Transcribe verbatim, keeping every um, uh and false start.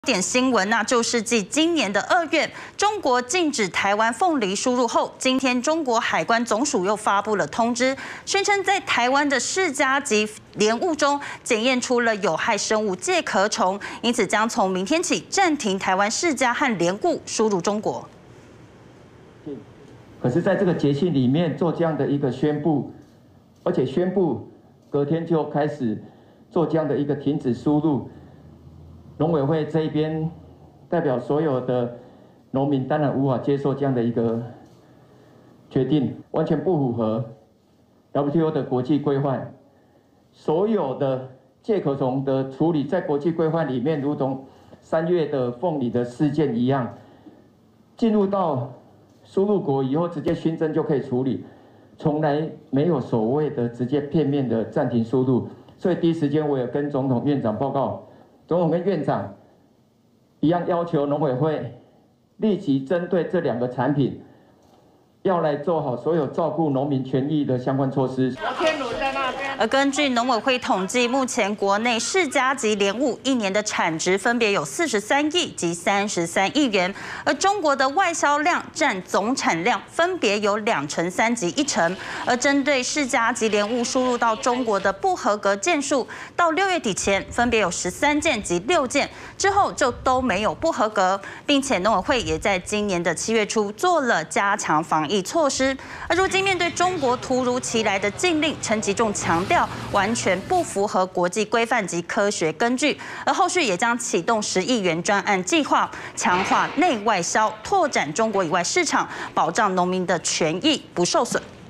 点新闻那就是继今年的二月，中国禁止台湾凤梨输入后，今天中国海关总署又发布了通知，宣称在台湾的世家级莲雾中检验出了有害生物介壳虫，因此将从明天起暂停台湾世家和莲雾输入中国。 可是，在这个节庆里面做这样的一个宣布，而且宣布隔天就开始做这样的一个停止输入。 农委会这一边代表所有的农民，当然无法接受这样的一个决定，完全不符合 W T O 的国际规范。所有的介壳虫的处理，在国际规范里面，如同三月的凤梨的事件一样，进入到输入国以后，直接熏蒸就可以处理，从来没有所谓的直接片面的暂停输入。所以第一时间，我也跟总统、院长报告。 总统跟院长一样要求农委会立即针对这两个产品，要来做好所有照顾农民权益的相关措施。 而根据农委会统计，目前国内世家级莲雾一年的产值分别有四十三亿及三十三亿元，而中国的外销量占总产量分别有两成三及一成。而针对世家级莲雾输入到中国的不合格件数，到六月底前分别有十三件及六件，之后就都没有不合格，并且农委会也在今年的七月初做了加强防疫措施。而如今面对中国突如其来的禁令，陈吉仲强调。 完全不符合国际规范及科学根据，而后续也将启动十亿元专案计划，强化内外销，拓展中国以外市场，保障农民的权益不受损。